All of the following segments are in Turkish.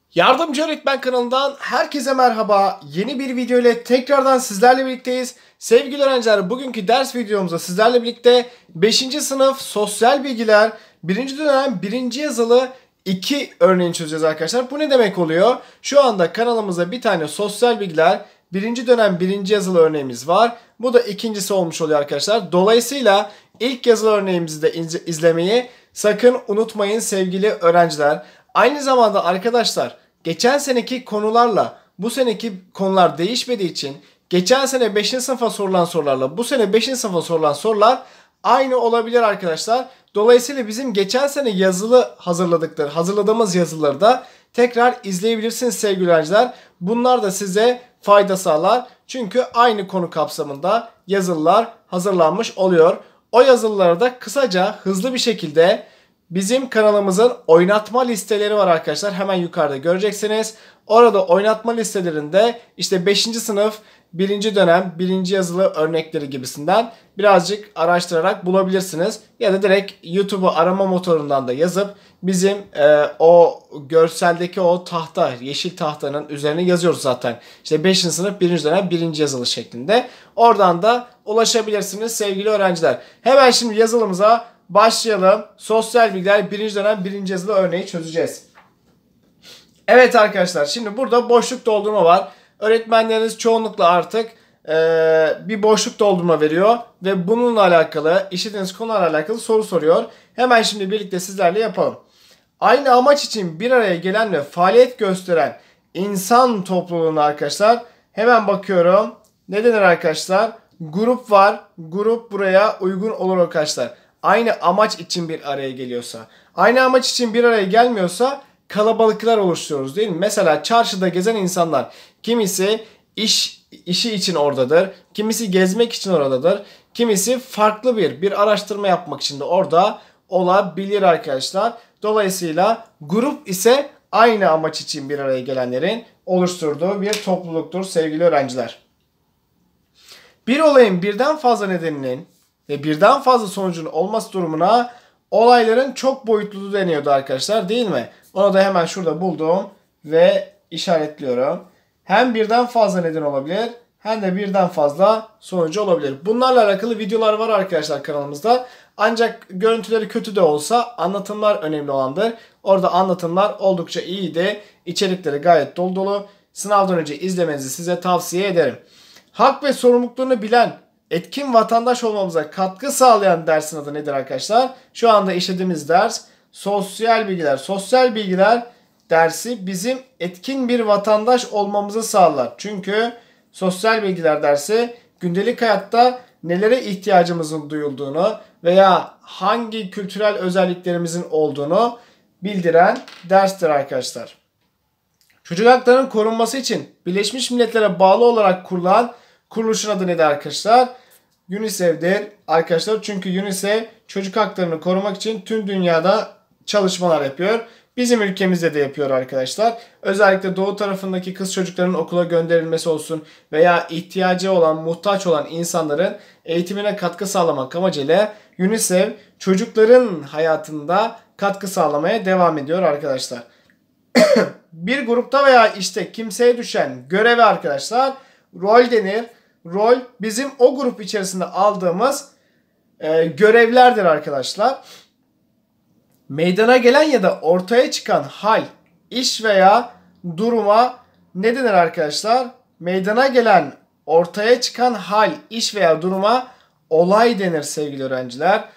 Yardımcı Öğretmen kanalından herkese merhaba. Yeni bir video ile tekrardan sizlerle birlikteyiz. Sevgili öğrenciler, bugünkü ders videomuzda sizlerle birlikte 5. sınıf sosyal bilgiler 1. dönem 1. yazılı 2 örneğini çözeceğiz arkadaşlar. Bu ne demek oluyor? Şu anda kanalımızda bir tane sosyal bilgiler 1. dönem 1. yazılı örneğimiz var. Bu da ikincisi olmuş oluyor arkadaşlar. Dolayısıyla ilk yazılı örneğimizi de izlemeyi sakın unutmayın sevgili öğrenciler. Aynı zamanda arkadaşlar geçen seneki konularla bu seneki konular değişmediği için geçen sene 5. sınıfa sorulan sorularla bu sene 5. sınıfa sorulan sorular aynı olabilir arkadaşlar. Dolayısıyla bizim geçen sene hazırladığımız yazıları da tekrar izleyebilirsiniz sevgili öğrenciler. Bunlar da size fayda sağlar. Çünkü aynı konu kapsamında yazılılar hazırlanmış oluyor. O yazılıları da kısaca hızlı bir şekilde bizim kanalımızın oynatma listeleri var arkadaşlar. Hemen yukarıda göreceksiniz. Orada oynatma listelerinde işte 5. sınıf 1. dönem 1. yazılı örnekleri gibisinden birazcık araştırarak bulabilirsiniz. Ya da direkt YouTube'u arama motorundan da yazıp bizim o görseldeki o tahta, yeşil tahtanın üzerine yazıyoruz zaten. İşte 5. sınıf 1. dönem 1. yazılı şeklinde. Oradan da ulaşabilirsiniz sevgili öğrenciler. Hemen şimdi yazılımıza başlayalım. Sosyal bilgiler 1. dönem 1. yazılı örneği çözeceğiz. Evet arkadaşlar, şimdi burada boşluk doldurma var. Öğretmenleriniz çoğunlukla artık bir boşluk doldurma veriyor ve bununla alakalı, işlediğiniz konularla alakalı soru soruyor. Hemen şimdi birlikte sizlerle yapalım. Aynı amaç için bir araya gelen ve faaliyet gösteren insan topluluğuna arkadaşlar hemen bakıyorum. Ne denir arkadaşlar? Grup var. Grup buraya uygun olur arkadaşlar. Aynı amaç için bir araya geliyorsa. Aynı amaç için bir araya gelmiyorsa kalabalıklar oluşturuyoruz değil mi? Mesela çarşıda gezen insanlar, kimisi işi için oradadır, kimisi gezmek için oradadır, kimisi farklı bir araştırma yapmak için de orada olabilir arkadaşlar. Dolayısıyla grup ise aynı amaç için bir araya gelenlerin oluşturduğu bir topluluktur sevgili öğrenciler. Bir olayın birden fazla nedeninin ve birden fazla sonucun olması durumuna olayların çok boyutluluğu deniyordu arkadaşlar değil mi? Onu da hemen şurada buldum ve işaretliyorum. Hem birden fazla neden olabilir hem de birden fazla sonucu olabilir. Bunlarla alakalı videolar var arkadaşlar kanalımızda. Ancak görüntüleri kötü de olsa anlatımlar önemli olandır. Orada anlatımlar oldukça iyiydi. İçerikleri gayet dolu dolu. Sınavdan önce izlemenizi size tavsiye ederim. Hak ve sorumluluklarını bilen, etkin vatandaş olmamıza katkı sağlayan dersin adı nedir arkadaşlar? Şu anda işlediğimiz ders sosyal bilgiler. Sosyal bilgiler dersi bizim etkin bir vatandaş olmamızı sağlar. Çünkü sosyal bilgiler dersi gündelik hayatta nelere ihtiyacımızın duyulduğunu veya hangi kültürel özelliklerimizin olduğunu bildiren derstir arkadaşlar. Çocuk haklarının korunması için Birleşmiş Milletler'e bağlı olarak kurulan kuruluşun adı nedir arkadaşlar? UNICEF'dir arkadaşlar. Çünkü UNICEF çocuk haklarını korumak için tüm dünyada çalışmalar yapıyor. Bizim ülkemizde de yapıyor arkadaşlar. Özellikle doğu tarafındaki kız çocuklarının okula gönderilmesi olsun veya ihtiyacı olan, muhtaç olan insanların eğitimine katkı sağlamak amacıyla UNICEF çocukların hayatında katkı sağlamaya devam ediyor arkadaşlar. Bir grupta veya işte kimseye düşen göreve arkadaşlar rol denir. Rol bizim o grup içerisinde aldığımız görevlerdir arkadaşlar. Meydana gelen ya da ortaya çıkan hal, iş veya duruma ne denir arkadaşlar? Meydana gelen, ortaya çıkan hal, iş veya duruma olay denir sevgili öğrenciler.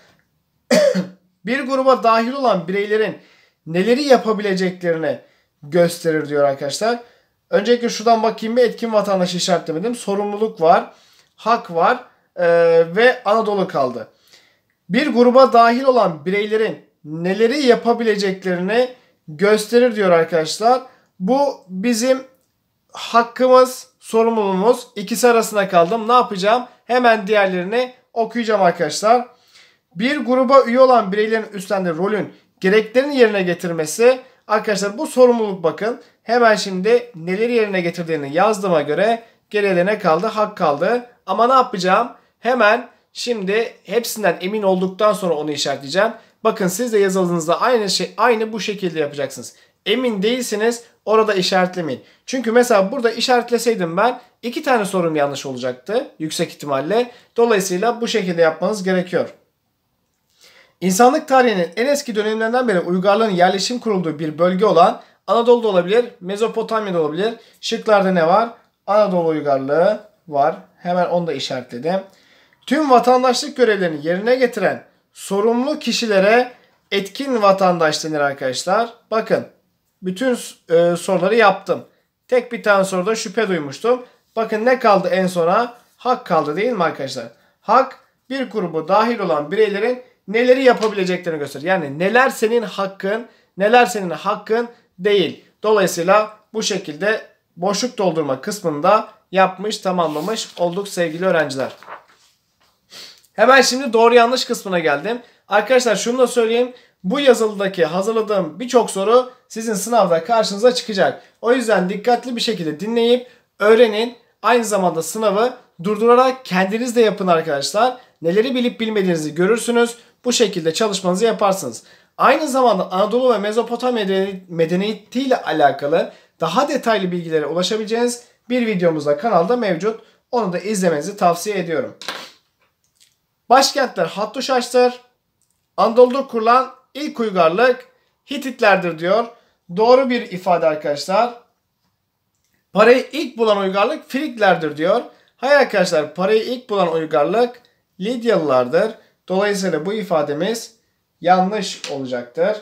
Bir gruba dahil olan bireylerin neleri yapabileceklerini gösterir diyor arkadaşlar. Öncelikle şuradan bakayım, bir etkin vatandaşı işaretlemedim. Sorumluluk var, hak var ve Anadolu kaldı. Bir gruba dahil olan bireylerin neleri yapabileceklerini gösterir diyor arkadaşlar. Bu bizim hakkımız, sorumluluğumuz. İkisi arasında kaldım. Ne yapacağım? Hemen diğerlerini okuyacağım arkadaşlar. Bir gruba üye olan bireylerin üstlendiği rolün gereklerini yerine getirmesi. Arkadaşlar bu sorumluluk bakın. Hemen şimdi neleri yerine getirdiğini yazdığıma göre geriye ne kaldı? Hak kaldı. Ama ne yapacağım? Hemen şimdi hepsinden emin olduktan sonra onu işaretleyeceğim. Bakın siz de yazıldığınızda aynı bu şekilde yapacaksınız. Emin değilsiniz, orada işaretlemeyin. Çünkü mesela burada işaretleseydim ben 2 tane sorum yanlış olacaktı yüksek ihtimalle. Dolayısıyla bu şekilde yapmanız gerekiyor. İnsanlık tarihinin en eski dönemlerinden beri uygarlığın yerleşim kurulduğu bir bölge olan Anadolu'da olabilir, Mezopotamya'da olabilir. Şıklarda ne var? Anadolu uygarlığı var. Hemen onu da işaretledim. Tüm vatandaşlık görevlerini yerine getiren sorumlu kişilere etkin vatandaş denir arkadaşlar. Bakın bütün soruları yaptım. Tek bir tane soruda şüphe duymuştum. Bakın ne kaldı en sona? Hak kaldı değil mi arkadaşlar? Hak bir grubu dahil olan bireylerin neleri yapabileceklerini gösterir. Yani neler senin hakkın, neler senin hakkın değil. Dolayısıyla bu şekilde boşluk doldurma kısmında yapmış, tamamlamış olduk sevgili öğrenciler. Hemen şimdi doğru yanlış kısmına geldim. Arkadaşlar şunu da söyleyeyim. Bu yazılıdaki hazırladığım birçok soru sizin sınavda karşınıza çıkacak. O yüzden dikkatli bir şekilde dinleyip öğrenin. Aynı zamanda sınavı durdurarak kendiniz de yapın arkadaşlar. Neleri bilip bilmediğinizi görürsünüz. Bu şekilde çalışmanızı yaparsınız. Aynı zamanda Anadolu ve Mezopotamya medeniyeti ile alakalı daha detaylı bilgilere ulaşabileceğiniz bir videomuz da kanalda mevcut. Onu da izlemenizi tavsiye ediyorum. Başkentler Hattuşaş'tır. Anadolu'da kurulan ilk uygarlık Hititlerdir diyor. Doğru bir ifade arkadaşlar. Parayı ilk bulan uygarlık Friglerdir diyor. Hayır arkadaşlar, parayı ilk bulan uygarlık Lidyalılardır. Dolayısıyla bu ifademiz yanlış olacaktır.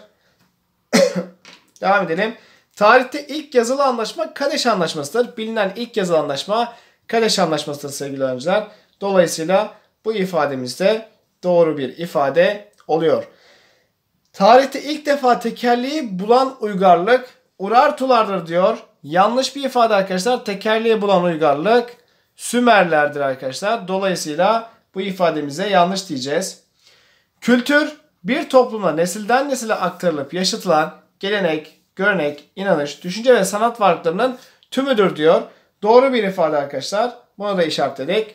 Devam edelim. Tarihte ilk yazılı anlaşma Kadeş Anlaşması'dır. Bilinen ilk yazılı anlaşma Kadeş Anlaşması'dır sevgili öğrenciler. Dolayısıyla bu ifademiz de doğru bir ifade oluyor. Tarihte ilk defa tekerleği bulan uygarlık Urartulardır diyor. Yanlış bir ifade arkadaşlar. Tekerleği bulan uygarlık Sümerlerdir arkadaşlar. Dolayısıyla bu ifademize yanlış diyeceğiz. Kültür bir toplumda nesilden nesile aktarılıp yaşatılan gelenek, görenek, inanış, düşünce ve sanat varlıklarının tümüdür diyor. Doğru bir ifade arkadaşlar. Bunu da işaretledik.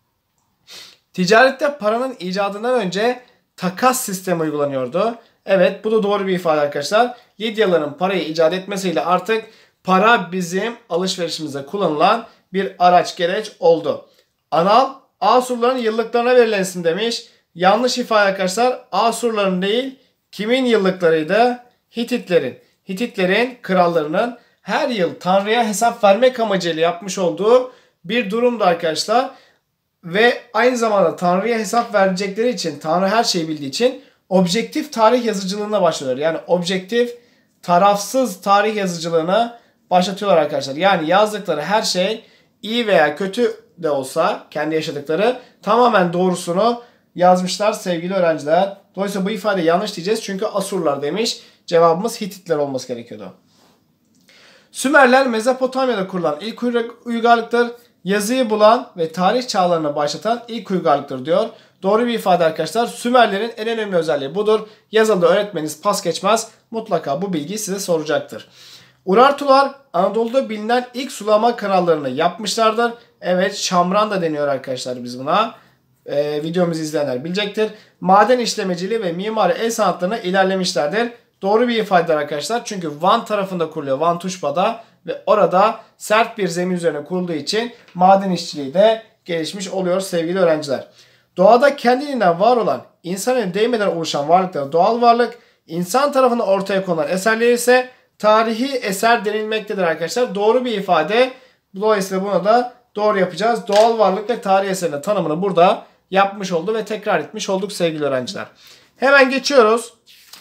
Ticarette paranın icadından önce takas sistemi uygulanıyordu. Evet, bu da doğru bir ifade arkadaşlar. Lidyalıların parayı icat etmesiyle artık para bizim alışverişimizde kullanılan bir araç gereç oldu. Anal Asurların yıllıklarına verilen isim demiş. Yanlış ifade arkadaşlar. Asurların değil, kimin yıllıklarıydı? Hititlerin. Hititlerin krallarının her yıl Tanrı'ya hesap vermek amacıyla yapmış olduğu bir durumdu arkadaşlar. Ve aynı zamanda Tanrı'ya hesap verecekleri için, Tanrı her şeyi bildiği için objektif tarih yazıcılığına başlıyorlar. Yani objektif, tarafsız tarih yazıcılığına başlatıyorlar arkadaşlar. Yani yazdıkları her şey iyi veya kötü de olsa kendi yaşadıkları tamamen doğrusunu yazmışlar sevgili öğrenciler. Dolayısıyla bu ifade yanlış diyeceğiz çünkü Asurlar demiş. Cevabımız Hititler olması gerekiyordu. Sümerler Mezopotamya'da kurulan ilk uygarlıktır. Yazıyı bulan ve tarih çağlarını başlatan ilk uygarlıktır diyor. Doğru bir ifade arkadaşlar. Sümerlerin en önemli özelliği budur. Yazılıda öğretmeniniz pas geçmez. Mutlaka bu bilgiyi size soracaktır. Urartular Anadolu'da bilinen ilk sulama kanallarını yapmışlardır. Evet, şamran da deniyor arkadaşlar biz buna. Videomuzu izleyenler bilecektir. Maden işlemeciliği ve mimari el sanatlarına ilerlemişlerdir. Doğru bir ifade arkadaşlar. Çünkü Van tarafında kuruluyor. Van Tuşba'da ve orada sert bir zemin üzerine kurulduğu için maden işçiliği de gelişmiş oluyor sevgili öğrenciler. Doğada kendiliğinden var olan, insan eline değmeden oluşan varlıklara doğal varlık, insan tarafından ortaya konulan eserler ise tarihi eser denilmektedir arkadaşlar. Doğru bir ifade. Dolayısıyla buna da doğru yapacağız. Doğal varlık ve tarihi eserinin tanımını burada yapmış oldu ve tekrar etmiş olduk sevgili öğrenciler. Hemen geçiyoruz.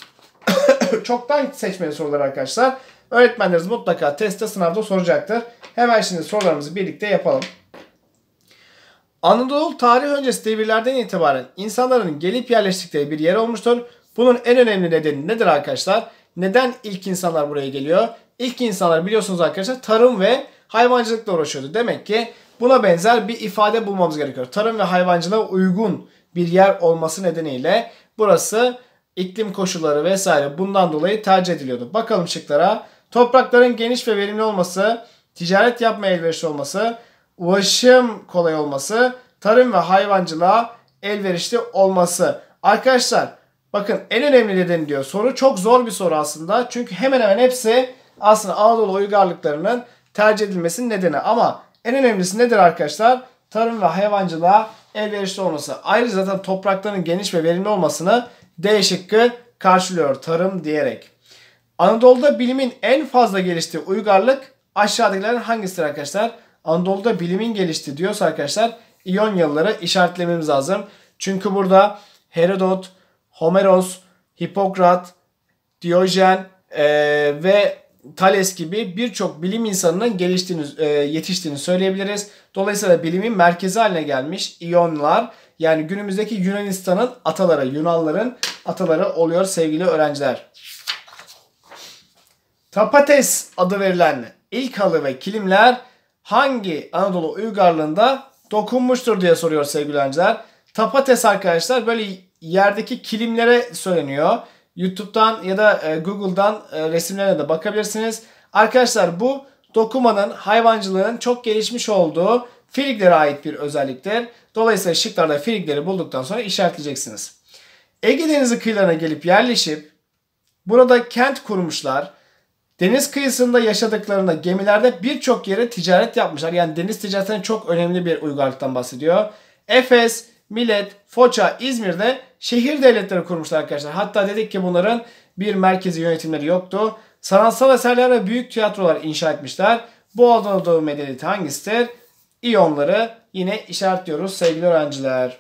Çoktan seçmeli sorular arkadaşlar. Öğretmenleriniz mutlaka testte, sınavda soracaktır. Hemen şimdi sorularımızı birlikte yapalım. Anadolu tarih öncesi devirlerden itibaren insanların gelip yerleştikleri bir yer olmuştur. Bunun en önemli nedeni nedir arkadaşlar? Neden ilk insanlar buraya geliyor? İlk insanlar biliyorsunuz arkadaşlar tarım ve hayvancılıkla uğraşıyordu. Demek ki buna benzer bir ifade bulmamız gerekiyor. Tarım ve hayvancılığa uygun bir yer olması nedeniyle burası iklim koşulları vesaire bundan dolayı tercih ediliyordu. Bakalım şıklara. Toprakların geniş ve verimli olması, ticaret yapmaya elverişli olması, ulaşım kolay olması, tarım ve hayvancılığa elverişli olması. Arkadaşlar Bakın en önemli nedeni diyor. Soru çok zor bir soru aslında. Çünkü hemen hemen hepsi aslında Anadolu uygarlıklarının tercih edilmesinin nedeni. Ama en önemlisi nedir arkadaşlar? Tarım ve hayvancılığa elverişli olması. Ayrıca zaten toprakların geniş ve verimli olmasını D şıkkı karşılıyor tarım diyerek. Anadolu'da bilimin en fazla geliştiği uygarlık aşağıdakilerin hangisidir arkadaşlar? Anadolu'da bilimin geliştiği diyorsa arkadaşlar İyonyalıları işaretlememiz lazım. Çünkü burada Herodot, Homeros, Hipokrat, Diyojen ve Thales gibi birçok bilim insanının yetiştiğini söyleyebiliriz. Dolayısıyla bilimin merkezi haline gelmiş İyonlar, yani günümüzdeki Yunanistan'ın ataları, Yunanların ataları oluyor sevgili öğrenciler. Tapates adı verilen ilk halı ve kilimler hangi Anadolu uygarlığında dokunmuştur diye soruyor sevgili öğrenciler. Tapates arkadaşlar böyle yerdeki kilimlere söyleniyor. YouTube'dan ya da Google'dan resimlerine de bakabilirsiniz. Arkadaşlar bu dokumanın, hayvancılığın çok gelişmiş olduğu Friglere ait bir özelliktir. Dolayısıyla şıklarda Frigleri bulduktan sonra işaretleyeceksiniz. Ege Denizi kıyılarına gelip yerleşip burada kent kurmuşlar. Deniz kıyısında yaşadıklarında gemilerde birçok yere ticaret yapmışlar. Yani deniz ticaretinin çok önemli bir uygarlıktan bahsediyor. Efes, Milet, Foça, İzmir'de şehir devletleri kurmuşlar arkadaşlar. Hatta dedik ki bunların bir merkezi yönetimleri yoktu. Sanatsal eserler ve büyük tiyatrolar inşa etmişler. Bu Anadolu medeniyeti hangisidir? İyonları yine işaretliyoruz sevgili öğrenciler.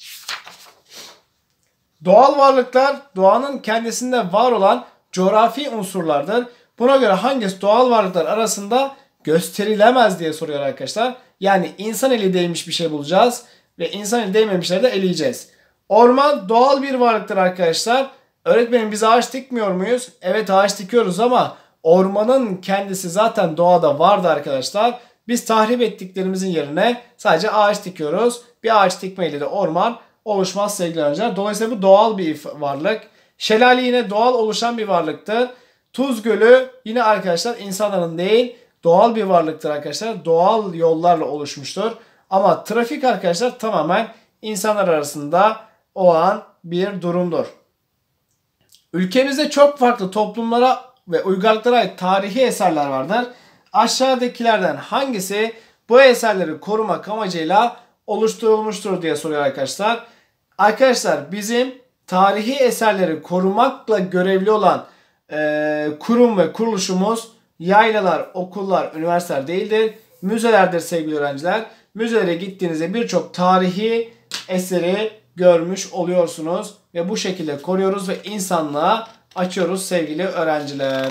Doğal varlıklar doğanın kendisinde var olan coğrafi unsurlardır. Buna göre hangisi doğal varlıklar arasında gösterilemez diye soruyor arkadaşlar. Yani insan eli değmiş bir şey bulacağız ve insan eli değmemişleri de eleyeceğiz. Orman doğal bir varlıktır arkadaşlar. Öğretmenim biz ağaç dikmiyor muyuz? Evet ağaç dikiyoruz ama ormanın kendisi zaten doğada vardı arkadaşlar. Biz tahrip ettiklerimizin yerine sadece ağaç dikiyoruz. Bir ağaç dikmeyle de orman oluşmaz sevgili öğrenciler. Dolayısıyla bu doğal bir varlık. Şelale yine doğal oluşan bir varlıktır. Tuz Gölü yine arkadaşlar insanların değil doğal bir varlıktır arkadaşlar. Doğal yollarla oluşmuştur. Ama trafik arkadaşlar tamamen insanlar arasında olan bir durumdur. Ülkemizde çok farklı toplumlara ve uygarlıklara ait tarihi eserler vardır. Aşağıdakilerden hangisi bu eserleri korumak amacıyla oluşturulmuştur diye soruyor arkadaşlar. Arkadaşlar bizim tarihi eserleri korumakla görevli olan kurum ve kuruluşumuz yaylalar, okullar, üniversiteler değildir. Müzelerdir sevgili öğrenciler. Müzelere gittiğinizde birçok tarihi eseri görmüş oluyorsunuz. Ve bu şekilde koruyoruz ve insanlığa açıyoruz sevgili öğrenciler.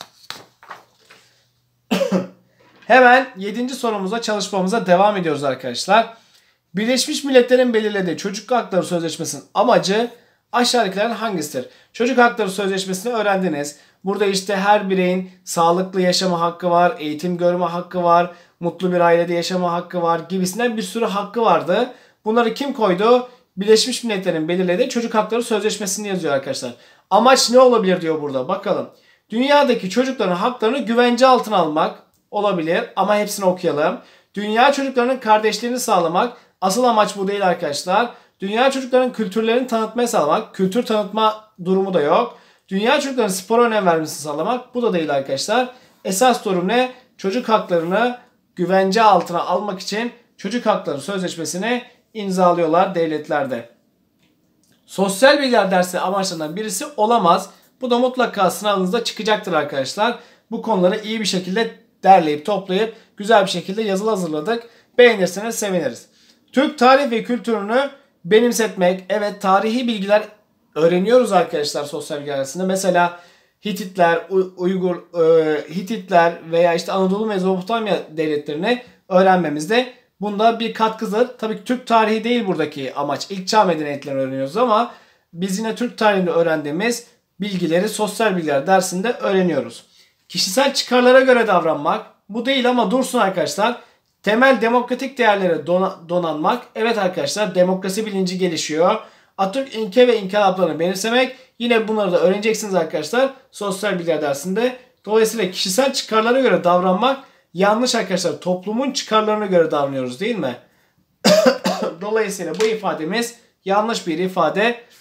Hemen 7. sorumuza çalışmamıza devam ediyoruz arkadaşlar. Birleşmiş Milletler'in belirlediği Çocuk Hakları Sözleşmesi'nin amacı aşağıdakilerin hangisidir? Çocuk Hakları Sözleşmesi'ni öğrendiniz. Burada işte her bireyin sağlıklı yaşama hakkı var, eğitim görme hakkı var, mutlu bir ailede yaşama hakkı var gibisinden bir sürü hakkı vardı. Bunları kim koydu? Birleşmiş Milletler'in belirlediği Çocuk Hakları Sözleşmesi'ni yazıyor arkadaşlar. Amaç ne olabilir diyor burada. Bakalım. Dünyadaki çocukların haklarını güvence altına almak olabilir ama hepsini okuyalım. Dünya çocuklarının kardeşliğini sağlamak. Asıl amaç bu değil arkadaşlar. Dünya çocuklarının kültürlerini tanıtmaya sağlamak. Kültür tanıtma durumu da yok. Dünya çocuklarının spora önem vermesini sağlamak. Bu da değil arkadaşlar. Esas durum ne? Çocuk haklarını güvence altına almak için Çocuk Hakları Sözleşmesi'ni imzalıyorlar devletlerde. Sosyal bilgiler dersi amaçlarından birisi olamaz. Bu da mutlaka sınavınızda çıkacaktır arkadaşlar. Bu konuları iyi bir şekilde derleyip toplayıp güzel bir şekilde yazılı hazırladık. Beğenirseniz seviniriz. Türk tarih ve kültürünü benimsetmek. Evet tarihi bilgiler öğreniyoruz arkadaşlar sosyal bilgiler arasında. Mesela Hititler, Hititler veya işte Anadolu Mezopotamya devletlerini öğrenmemizde bunda bir katkıdır. Tabii ki Türk tarihi değil buradaki amaç. İlk çağ medeniyetlerini öğreniyoruz ama biz yine Türk tarihinde öğrendiğimiz bilgileri sosyal bilgiler dersinde öğreniyoruz. Kişisel çıkarlara göre davranmak. Bu değil ama dursun arkadaşlar. Temel demokratik değerlere donanmak. Evet arkadaşlar demokrasi bilinci gelişiyor. Atatürk ilke ve inkılaplarını benimsemek. Yine bunları da öğreneceksiniz arkadaşlar. Sosyal bilgiler dersinde. Dolayısıyla kişisel çıkarlara göre davranmak yanlış arkadaşlar. Toplumun çıkarlarına göre davranıyoruz değil mi? Dolayısıyla bu ifademiz yanlış bir ifade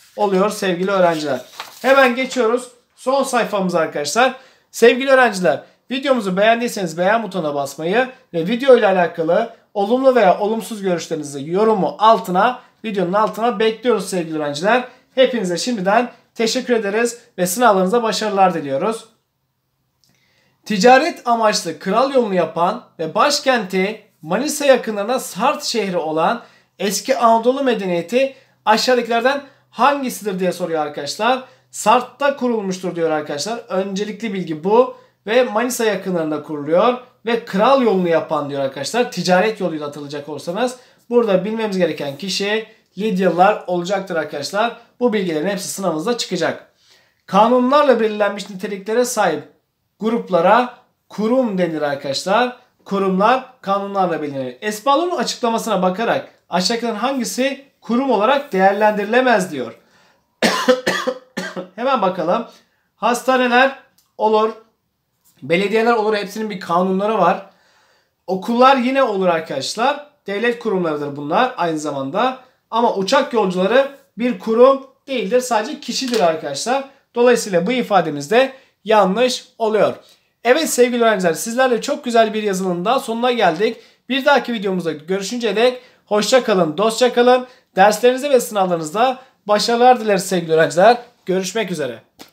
oluyor sevgili öğrenciler. Hemen geçiyoruz son sayfamıza arkadaşlar. Sevgili öğrenciler, videomuzu beğendiyseniz beğen butonuna basmayı ve video ile alakalı olumlu veya olumsuz görüşlerinizi yorumu altına, videonun altına bekliyoruz sevgili öğrenciler. Hepinize şimdiden teşekkür ederiz ve sınavlarınıza başarılar diliyoruz. Ticaret amaçlı kral yolunu yapan ve başkenti Manisa yakınlarına Sart şehri olan eski Anadolu medeniyeti aşağıdakilerden hangisidir diye soruyor arkadaşlar. Sart'ta kurulmuştur diyor arkadaşlar. Öncelikli bilgi bu ve Manisa yakınlarında kuruluyor ve kral yolunu yapan diyor arkadaşlar. Ticaret yoluyla hatırlayacak olursanız burada bilmemiz gereken kişi Lidyalılar olacaktır arkadaşlar. Bu bilgilerin hepsi sınavınızda çıkacak. Kanunlarla belirlenmiş niteliklere sahip gruplara kurum denir arkadaşlar. Kurumlar kanunlarla belirlenir. Esbalon'un açıklamasına bakarak aşağıdakilerin hangisi kurum olarak değerlendirilemez diyor. Hemen bakalım. Hastaneler olur. Belediyeler olur. Hepsinin bir kanunları var. Okullar yine olur arkadaşlar. Devlet kurumlarıdır bunlar aynı zamanda. Ama uçak yolcuları bir kurum değildir. Sadece kişidir arkadaşlar. Dolayısıyla bu ifademiz de yanlış oluyor. Evet sevgili öğrenciler, sizlerle çok güzel bir yazılının daha sonuna geldik. Bir dahaki videomuzda görüşünceye dek hoşça kalın, dostça kalın. Derslerinizde ve sınavlarınızda başarılar dileriz sevgili öğrenciler. Görüşmek üzere.